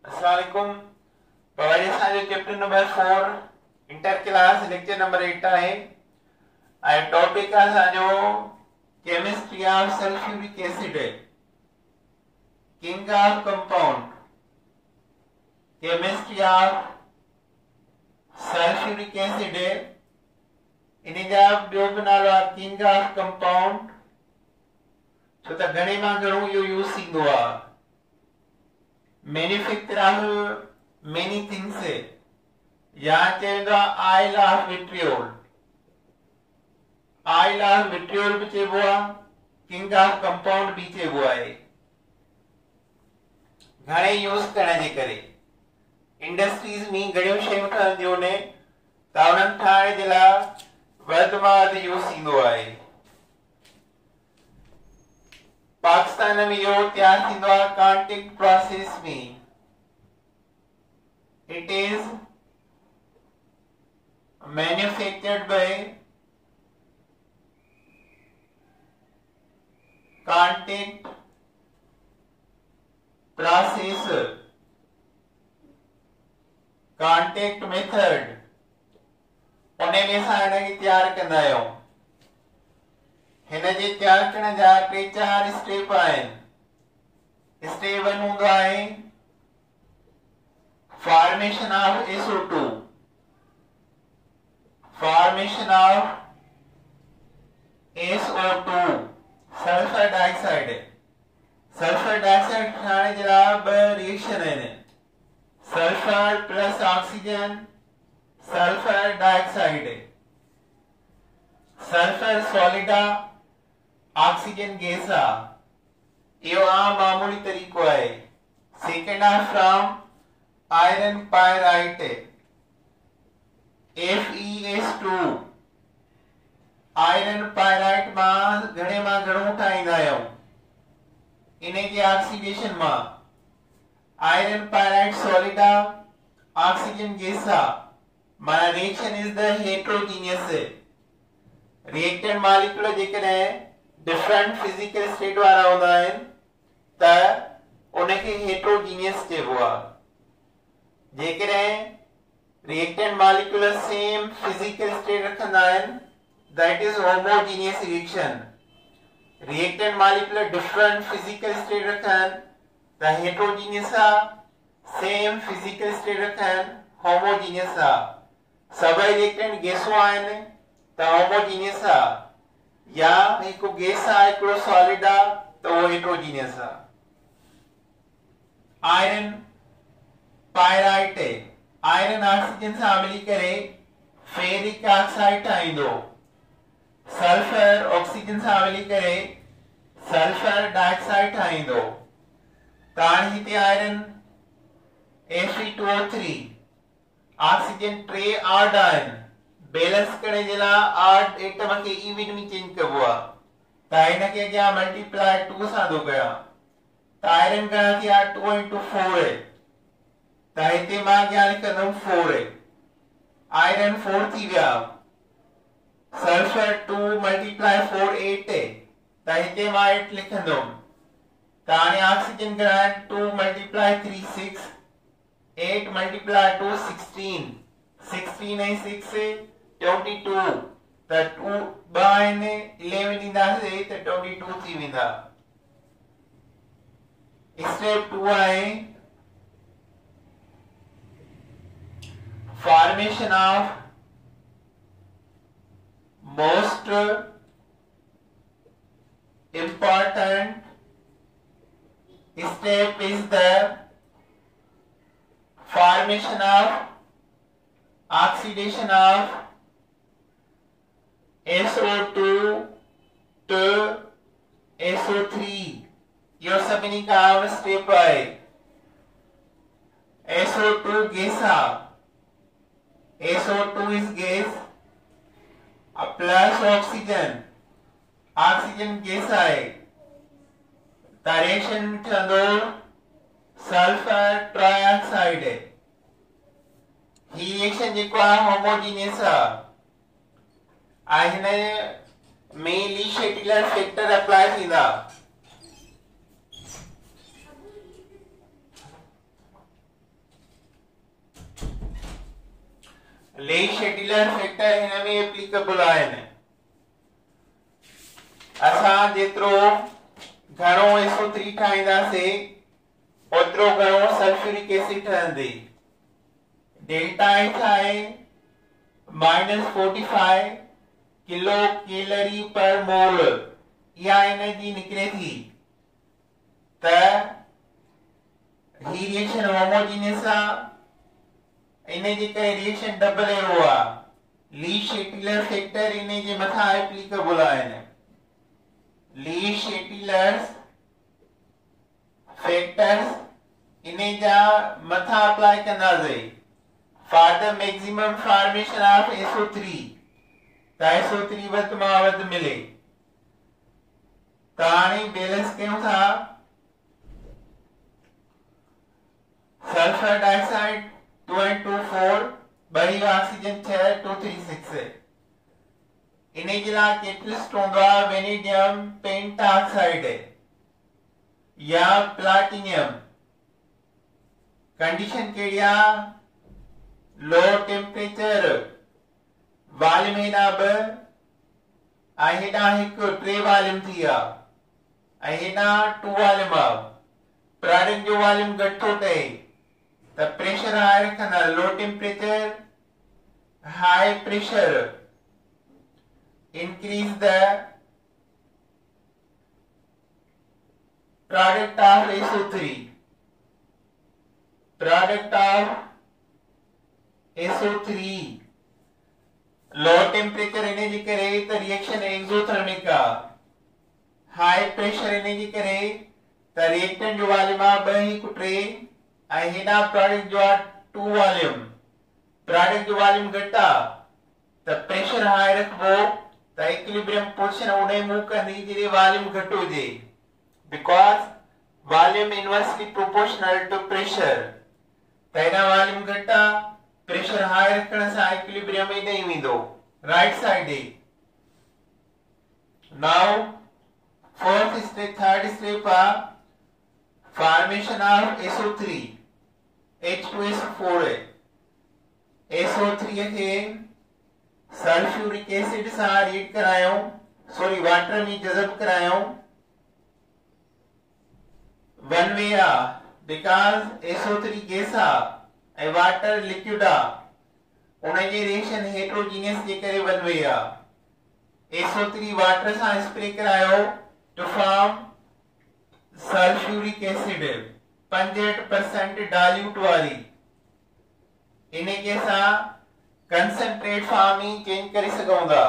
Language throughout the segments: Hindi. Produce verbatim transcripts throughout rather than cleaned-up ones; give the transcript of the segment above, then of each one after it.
अस्सलाम वालेकुम। पहले सारे chapter number four inter class lecture number eight है। आई टॉपिक आहे जो chemistry of sulphuric acid, king of compound. Chemistry of sulphuric acid इन जा ॿियो बि नालो आहे किंग ऑफ कंपाउंड, छो त घणे मां घणो इहो यूज़ थींदो आहे। मैन्युफैक्चर ऑफ मेनी थिंग्स या चवंदो आहे oil of vitriol. Oil of vitriol भी चइबो आहे, किंग ऑफ कंपाउंड भी चइबो आहे। घणे यूज़ करण जे करे इंडस्ट्रीज में घणियूं शयूं ठहंदियूं आहिनि त उन्हनि ठाहिण जे लाइ वधि में वधि यूज़ थींदो आहे। पाकिस्तान में इहो तैयार थींदो आहे कॉन्टैक्ट प्रोसेस में। It is manufactured by contact process, contact method. उन्हें में असां हिनखे तैयार कंदा आहियूं। हिन जे तैयार करण जा टे चार स्टेप आहिनि। स्टेप वन हूंदो आहे formation of S O two, formation of S O two sulphur dioxide. Sulphur dioxide ठाहिण जे लाइ ॿ रिएक्शन आहिनि, sulphur plus oxygen, sulphur dioxide. Sulphur solid आ, ऑक्सीजन गैस आ। यो आम मामूली तरीको है। सेकेंड आ from iron pyrite, F E S two. Iron pyrite मां घणे मां घणो ठाहींदा आहियूं इन्हे जे ऑक्सीडेशन मां। आयरन पायराइट सॉलिड आ, ऑक्सीजन गैस आ। माना reaction is the heterogeneous. Reactant molecule जेकॾहिं डिफरेंट फिजिकल स्टेट वारा हूंदा आहिनि त उनखे हेट्रोजीनियस चइबो आहे। जेकॾहिं reactant molecule same physical state रखंदा आहिनि that is homogeneous reaction. Reactant molecule different physical state रखनि त हेट्रोजीनियस आहे, सेम फिजिकल स्टेट रखनि होमोजीनियस आहे। सभई रिएक्टेंट गैसूं आहिनि त होमोजीनियस आहे, या हिकु गैस आहे हिकिड़ो सॉलिड आहे त उहो हेट्रोजीनियस आहे। आयरन पायराइट आयरन ऑक्सीजन सां मिली करे फेरिक ऑक्साइड ठाहींदो। सल्फर ऑक्सीजन सां मिली करे सल्फर डाइऑक्साइड ठाहींदो। त हाणे हिते iron F E two O three, oxygen टे ऑड आहिनि। बैलेंस करने जे लाइ ऑड एटम के इवन में चेंज कबो आहे त हिनखे अॻियां मल्टीप्लाई टू सां थो कयां त आयरन घणा थिया टू इंटू फोर त हिते मां अॻियां लिखंदुमि फोर। आयरन फोर थी विया। Sulphur two multiply four eight त हिते मां एट लिखंदुमि त हाणे ऑक्सीजन घणा two multiply three six, eight multiply two sixteen, sixteen ऐं सिक्स ट्वेंटी टू त टू ॿ आहिनि इलेवन ईंदासीं त ट्वेंटी टू थी वेंदा। स्टेप टू आहे formation of most important step is the formation of oxidation of S O two to S O three। यो सभिनी खां अहम स्टेप आहे। S O two गैस आहे, S O two is gas plus oxygen, oxygen gas आहे त रिएक्शन ठहंदो सल्फर ट्राइऑक्साइड। ही रिएक्शन जेको आहे होमोजीनियस आहे। हिन में ली शेटिलर फैक्टर अप्लाई थींदा। लीश-शेटिलर फैक्टर हिन में एप्लीकेबल आहिनि। असां जेतिरो घणो एस ओ थ्री ठाहींदासीं ओतिरो घणो सल्फ्यूरिक एसिड ठहंदी। डेल्टा एच आहे minus forty five kilo calorie per mole. इहा एनर्जी निकिरे थी त ही रिएक्शन होमोजीनियस आहे। इन जे करे रिएक्शन डबल अहिड़ो आहे। लीश-शेटिलर फैक्टर इन जे मथां एप्लीकेबल आहिनि। लीश-शेटिलर फैक्टर्स इन जा मथां अप्लाई कंदासीं for the maximum formation of S O three त एस ओ थ्री वधि मां वधि मिले। त हाणे बैलेंस कयूं था। Sulphur dioxide two and two four बड़ी ऑक्सीजन छह टू थ्री सिक्स। इन जे लाइ कैटलिस्ट हूंदो आहे वेनेडियम पेंटाऑक्साइड या प्लैटिनम। कंडीशन कहिड़ी आहे? लो टेम्परेचर, वॉल्यूम हेॾा ॿ ऐं हेॾा हिकु टे वॉल्यूम थी विया ऐं हेॾा टू वॉल्यूम आहे। प्रोडक्ट जो वॉल्यूम घटि थो थिए त प्रेशर हाई रखंदा। Low temperature high pressure increase the product of S O three. product of S O three low temperature इन जे करे त रिएक्शन एक्सोथर्मिक आहे। हाई प्रेशर इन जे करे त रिएक्टेंट जो वॉल्यूम आहे ॿ हिकु टे ऐं हेॾा प्रोडक्ट जो आहे टू वॉल्यूम। प्रोडक्ट जो वॉल्यूम घटि आहे त प्रेशर हाई रखबो त इक्विलिब्रियम पोजीशन उन मूव कंदी जिथे वॉल्यूम घटि हुजे because volume inversely proportional to pressure. त हेॾा वॉल्यूम घटि आहे, प्रेशर हाई रखण सां इक्विलिब्रियम एॾे ई वेंदो राइट साइड ए। Now fourth step third step आहे formation of S O three H two S O four. S O three खे सल्फ्यूरिक एसिड सां रिएक्ट करायो, सॉरी वाटर में जज़ब करायो। वन वे आहे because S O three gas आहे ऐं वाटर लिक्विड आहे। उन जी रिएक्शन हेट्रोजीनियस जे करे वन वे आहे। एस ओ थ्री वाटर सां स्प्रे करायो टू फॉर्म सल्फ्यूरिक एसिड पंजहठि परसेंट डाइल्यूट वारी। इन के सां कंसंट्रेट फॉर्म ही चेंज करे सघूं था।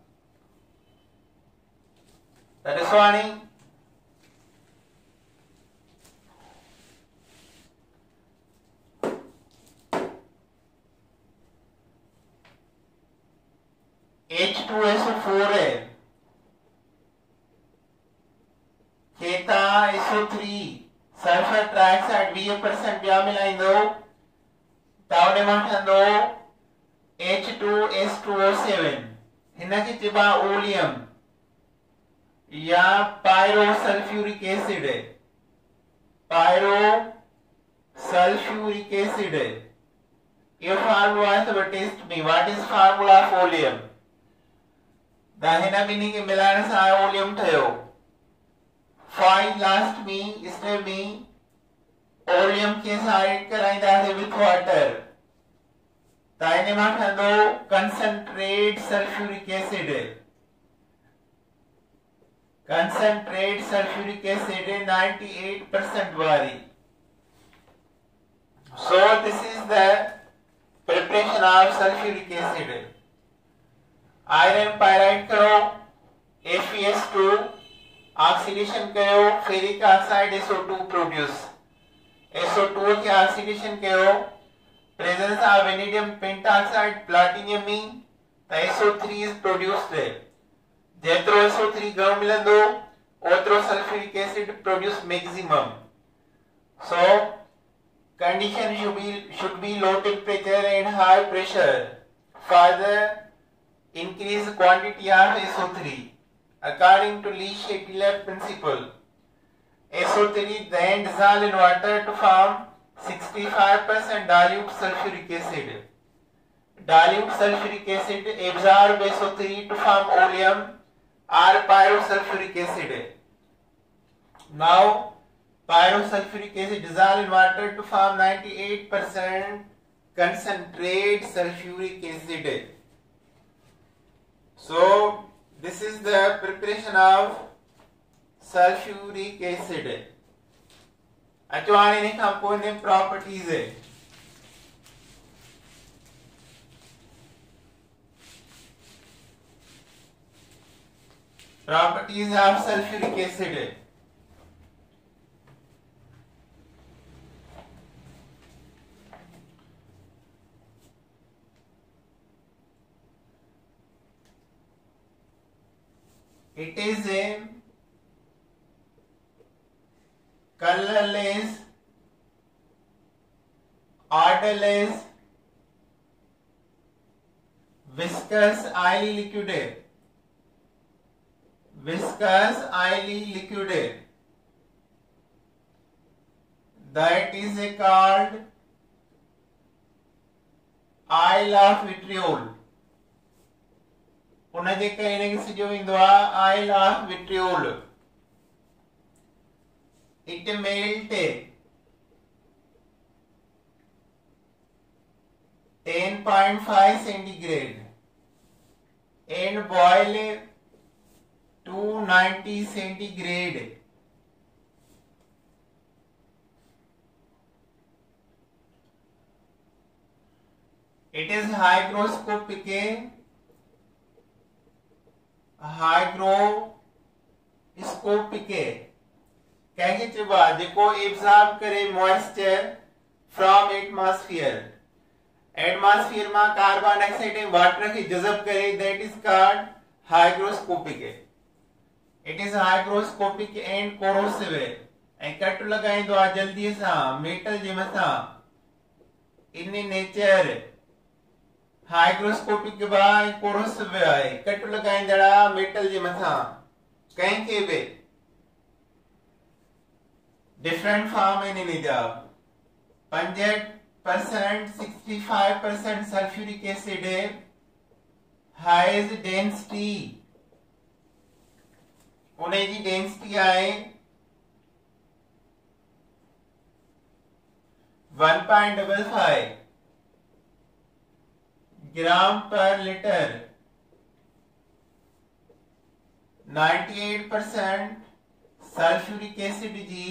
त ॾिसो हाणे H two S O four खे तव्हां S O three sulphur trioxide वीह परसेंट ॿिया मिलाईंदो त उन मां ठहंदो H two S two O seven. हिन खे चइबो आहे ओलियम या pyro sulphuric acid. Pyro sulphuric acid इहो फार्मूला आहे त टेस्ट में what is formula of oleum. त हिन ॿिन्ही खे मिलाइण सां ओलियम ठहियो। फाइन लास्ट में स्टेप में ओलियम खे साइड कराईंदासीं विथ वाटर त इन मां ठहंदो concentrate sulphuric acid. Concentrate sulphuric acid ninety eight percent वारी। So this is the preparation of sulfuric acid. Iron pyrite करो F E S two oxidation कयो ferric oxide S O two produce. S O two के ऑक्सीडेशन कयो presence of vanadium pentoxide platinum में त S O three is produced. जेतिरो एस ओ थ्री घणो मिलंदो ओतिरो sulphuric acid produce maximum. So condition should be should be low temperature and high pressure for the increased quantity of S O three according to Lee-Shettiler principle. S O three then dissolved in water to form sixty-five percent dilute sulfuric acid. dilute sulfuric acid absorb S O three to form oleum or pyrosulfuric acid. Now pyrosulfuric acid dissolve in water to form ninety-eight percent concentrate sulfuric acid. So this is the preparation of sulfuric acid. Actually ini component properties है. Properties of sulfuric acid. It is a colorless, odorless, viscous oily liquid. Viscous oily liquid that is a called oil of vitriol. उन्हें कहने की जो इंदुआ oil of vitriol. It melt ten point five centigrade and boil two ninety centigrade. It is hygroscopic. Hygroscopic. कहेंगे चुबा देखो एब्जॉर्ब करे मॉइस्चर फ्रॉम एटमॉस्फेयर. एटमॉस्फेयर में कार्बन डाइऑक्साइड एंड वाटर की जज़ब करे that is called hygroscopic. It is hygroscopic and corrosive. ऐं कट लगाए तो आ जल्दी सा मेटल जे मथा इन नेचर hygroscopic बा corrosive आहे. कट लगाए दड़ा मेटल जे मथा कहीं के बे different form in निजा fifty percent sixty-five percent sulfuric acid has density. उन्हें जी डेंसिटी आए one point five five gram per litre. ninety-eight percent sulphuric acid जी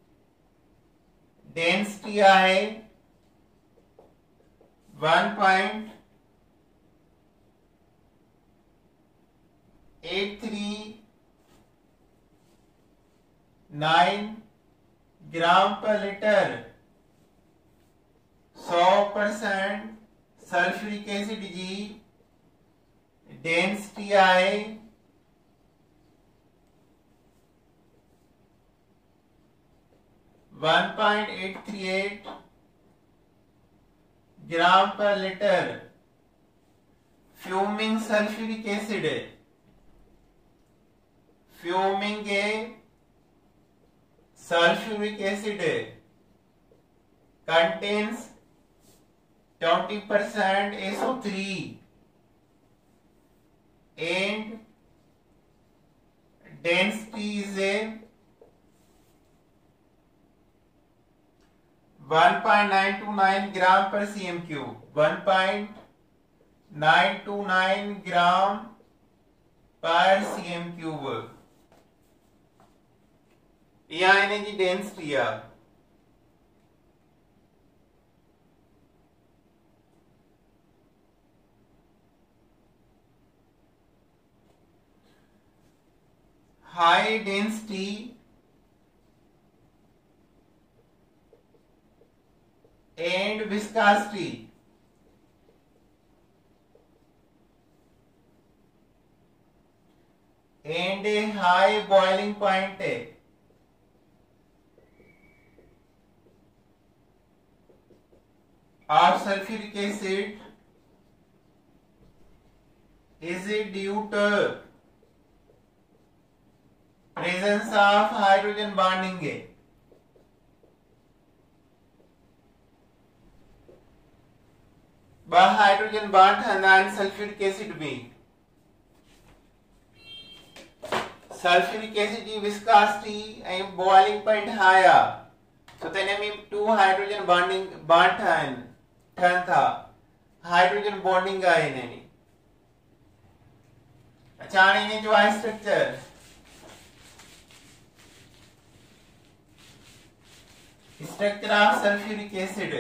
डेंसिटी आए one point eight three nine gram per litre. सौ परसेंट सल्फ्यूरिक एसिड जी डेंसिटी आए one point eight three eight gram per litre. Fuming sulphuric acid fuming ए sulfuric acid contains twenty percent S O three and density is a one point nine two nine gram per cm cube. one point nine two nine gram per cm cube. यह एनर्जी डेंसिटी है. High density and viscosity. And a high boiling point है. Of sulfuric acid is due to presence of hydrogen bonding. ब हाइड्रोजन बॉन्ड ठहंदा आहिनि सल्फ्यूरिक एसिड में। सल्फ्यूरिक एसिड जी विस्कोसिटी ऐं बॉइलिंग पॉइंट हाई आहे, छो त हिन में टू हाइड्रोजन बॉन्डिंग बॉन्ड ठहनि ठहनि था, हाइड्रोजन बॉन्डिंग आहे हिन में। अच्छा, हाणे हिन जो आहे structure. Structure of sulphuric acid.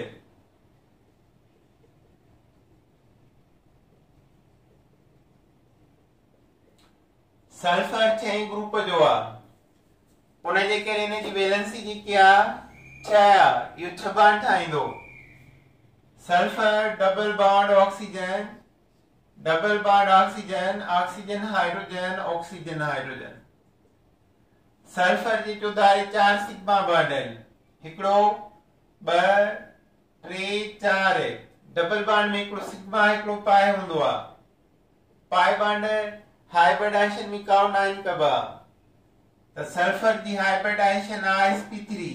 Sulphur छह ग्रुप जो आहे, उन जे करे हिन जी वैलेंसी जेकी आहे छह आहे, इहो छह बॉन्ड ठाहींदो। Sulphur double bond oxygen, double bond oxygen, oxygen hydrogen, oxygen hydrogen. Sulphur जी चौधारी चार सिग्मा बॉन्ड आहिनि, हिकिड़ो ॿ टे चार। डबल बॉन्ड में हिकिड़ो सिग्मा हिकिड़ो पाए हूंदो आहे। पाए बॉन्ड हाइब्रिडाइजेशन में काउंट आहिनि कबा, त सल्फर जी हाइब्रिडाइजेशन आहे एस पी थ्री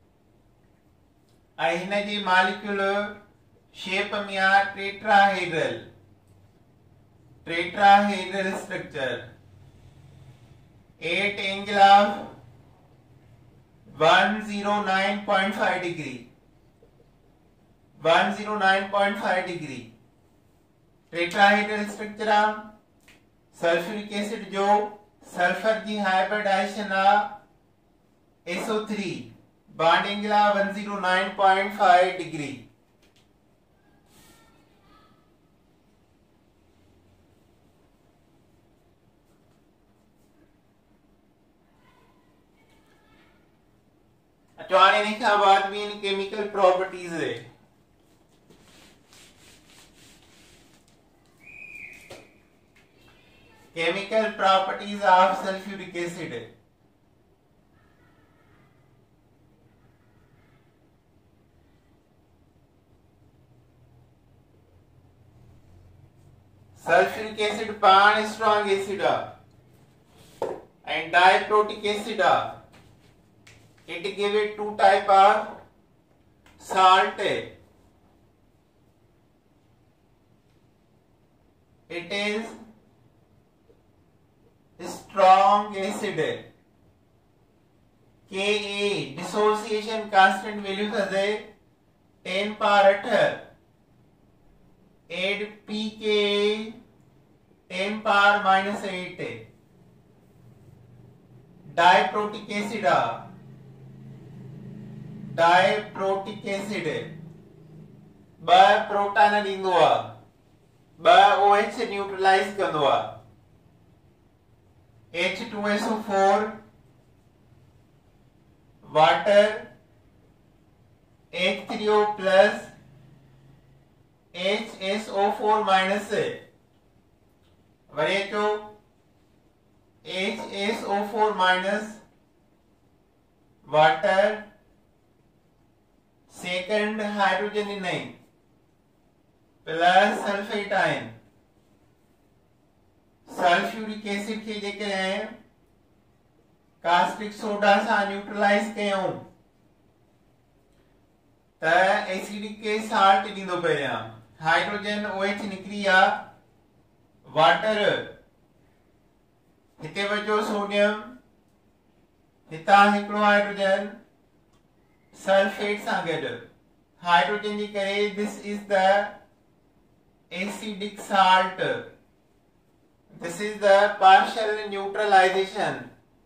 ऐं हिन जी मॉलिक्यूलर शेप में आहे tetrahedral, tetrahedral structure. At angle of one oh nine point five degree, one oh nine point five degree tetrahedral structure आहे। सल्फ्यूरिक एसिड जो सल्फर जी हाइब्रिडाइजेशन आहे S O three, bond angle आहे one oh nine point five degree. तो आने नहीं था बाद में इन केमिकल प्रॉपर्टीज है। Chemical properties of sulphuric acid. Sulphuric acid पान strong acid and diprotic acid आ। It give it two type of salt. It is strong acid. Ka dissociation constant value है ten power eight. Add pKa ten power minus eight. Diprotic acid आ। डाइप्रोटिक एसिड ब प्रोटॉन ॾींदो आहे, ब OH न्यूट्रलाइज कंदो आहे। H two S O four water H three O plus H S O four minus वरी अचो H S O four माइनस वाटर सेकंड हाइड्रोजन नहीं plus sulphate ion. Sulphuric acid के जेकॾहिं कास्टिक सोडा सां न्यूट्रलाइज कयूं त एसिडिक के साल्ट ॾींदो पहिरियां। हाइड्रोजन OH निकिरी आ, वाटर हिते बचो सोडियम, हितां हिकिड़ो हाइड्रोजन सल्फेट सां गॾु हाइड्रोजन जी करे this is the acidic salt, this is the partial neutralisation.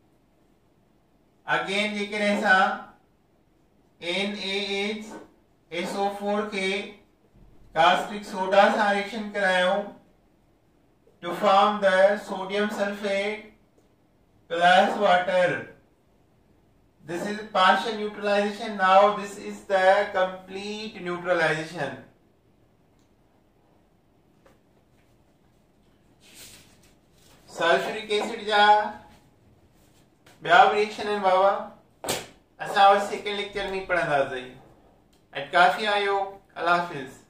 Again जेकॾहिं असां N A H S O four के कास्टिक सोडा सां रिएक्शन करायूं to form the sodium sulfate plus water. This is partial neutralization. Now this is the complete neutralization. Sulfuric acid जा ॿिया रिएक्शन आहिनि बाबा, असां सेकेंड लेक्चर में पढ़ंदासीं। अॼु काफ़ी आयो, अल्लाह हाफ़िज़।